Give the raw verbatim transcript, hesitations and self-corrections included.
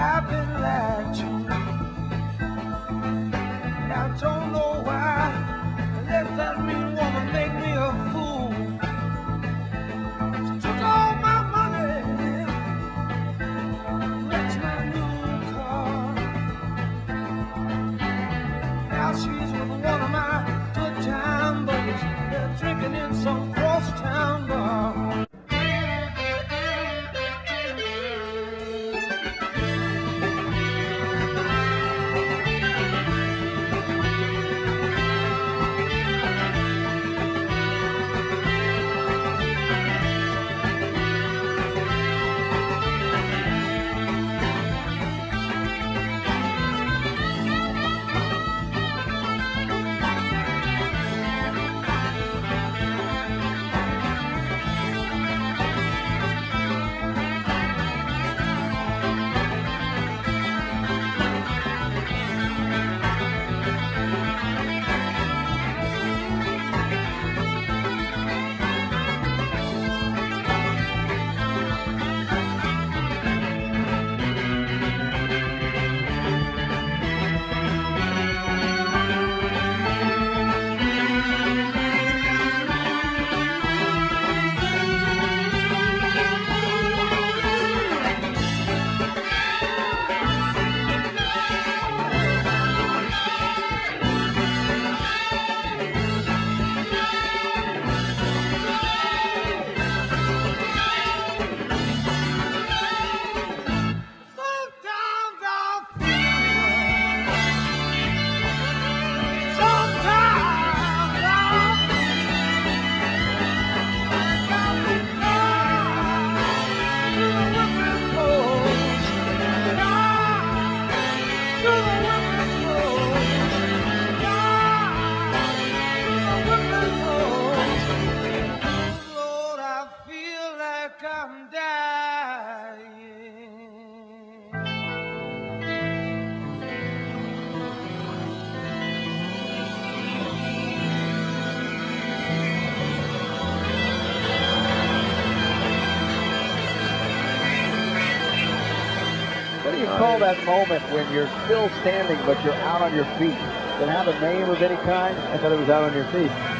I've been lied to. I don't know why. Let that mean woman make me a fool. She took all my money, wrecked my new car. Now she's with one of my good time buddies. They're drinking in some cross-town bar. I'm dying. What do you call that moment when you're still standing but you're out on your feet? Does it have a name of any kind? I thought it was out on your feet.